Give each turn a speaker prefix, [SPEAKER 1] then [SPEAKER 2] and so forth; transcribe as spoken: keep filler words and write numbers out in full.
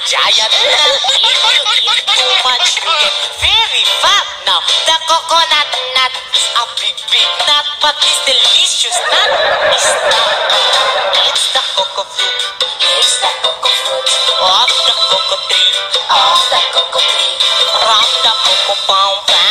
[SPEAKER 1] giant nut. If you eat too much, you get very fat. Now, the coconut nut is a big, big nut, but this delicious nut is not a nut. It's the cocoa fruit. It's the cocoa fruit. Of the cocoa tree. Of the cocoa tree. From the cocoa palm plant.